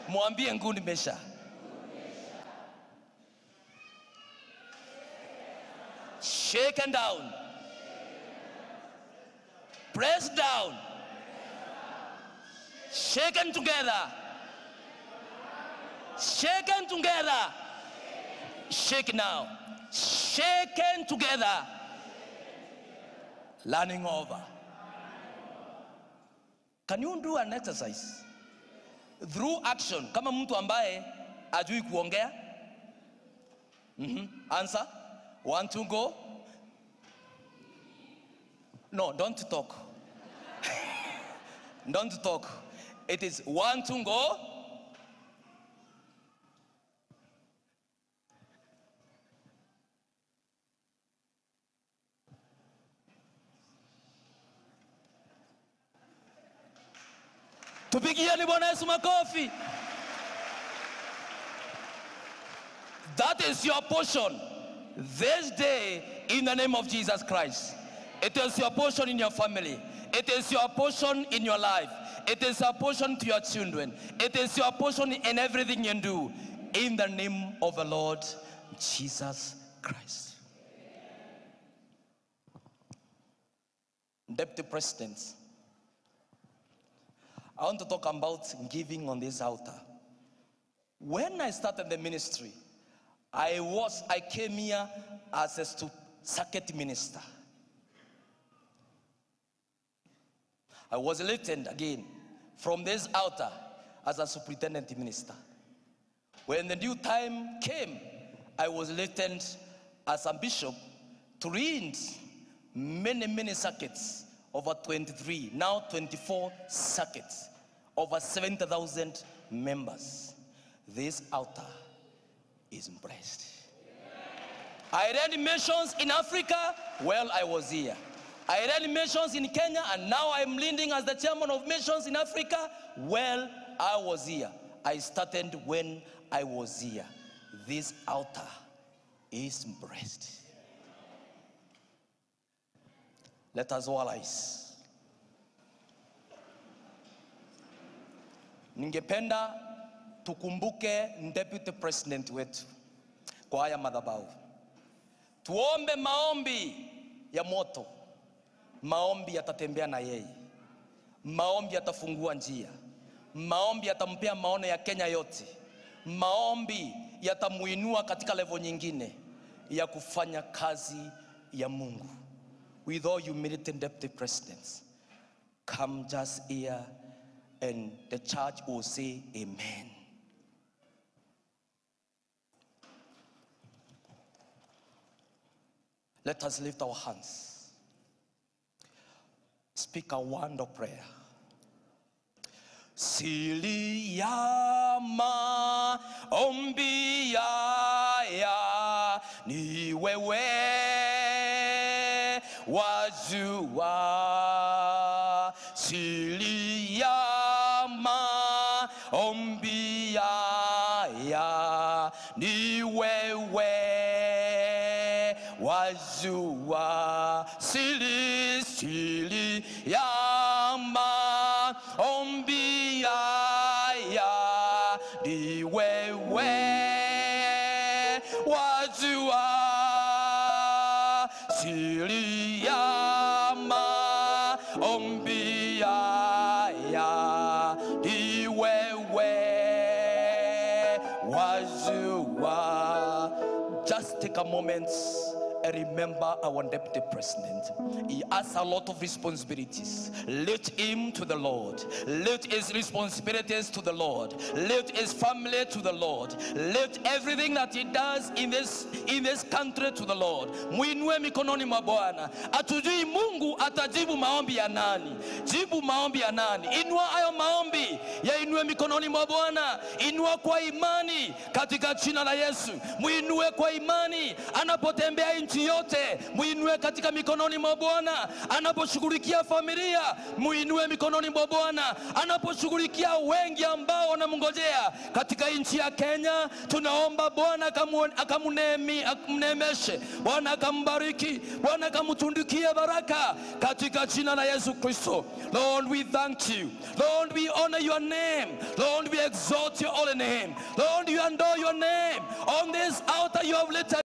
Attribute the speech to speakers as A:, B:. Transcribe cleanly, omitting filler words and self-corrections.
A: Mwambie nguni mesha. Shaken down. Pressed down. Shaken together. Shaken together. Shake now. Shaken together. Learning over. Can you do an exercise? Through action. Kama mtu ambaye ajui kuongea. Answer. 1, 2, go. No, don't talk. Don't talk. It is 1, 2, go. Tupigieni Bwana Yesu makofi. That is your portion this day in the name of Jesus Christ. It is your portion in your family. It is your portion in your life. It is your portion to your children. It is your portion in everything you do in the name of the Lord Jesus Christ. Deputy President, I want to talk about giving on this altar. When I started the ministry, I came here as a circuit minister. I was elected again from this altar as a superintendent minister. When the new time came, I was elected as a bishop to lead many circuits, over 23, now 24 circuits, over 70,000 members. This altar is blessed. I ran missions in Africa while I was here. I ran missions in Kenya, and now I'm leading as the chairman of missions in Africa while I was here. I started when I was here. This altar is blessed. Let us all eyes. Ningependa tukumbuke deputy president wetu kwa haya madhabahu. Tuombe maombi ya moto. Maombi yatatembea na yeye. Maombi yatafungua njia. Maombi yatampea maono ya Kenya yote. Maombi yatamuinua katika level nyingine ya kufanya kazi ya Mungu. With all humility, deputy presidents, come just here and the church will say amen. Let us lift our hands. Speak a word of prayer. Sili ya maombi ya ni wewe wajua. Sili ya maombi ya ni wewe wajua. Sili ya maombi ya ni wewe wajua. Sili ya maombi ya ni wewe wajua. Just take a moment and remember our deputy president. He has a lot of responsibilities. Lift him to the Lord. Lift his responsibilities to the Lord. Lift his family to the Lord. Lift everything that he does in this country to the Lord. Muinue mikononi mwa Bwana. Atujui Mungu atajibu maombi ya nani. Jibu maombi ya nani. Inua hayo maombi ya inue mikononi mwa Bwana. Inua kwa imani katika jina la Yesu. Muinue kwa imani anapotembea nchi yote. Muinue katika mikononi mwa Bwana. Anaposhughulikia familia, muinue mikononi mwa Bwana. Anaposhughulikia wengi ambao wanamngojea katika nchi ya Kenya, tunaomba Bwana akamnemeshe, Bwana akambariki, Bwana akamtundikie baraka katika jina la Yesu Kristo. Lord, we thank you. Lord, we honor your name. Lord, we exalt exalt your holy name. Lord, you adore your name. On this altar you have lifted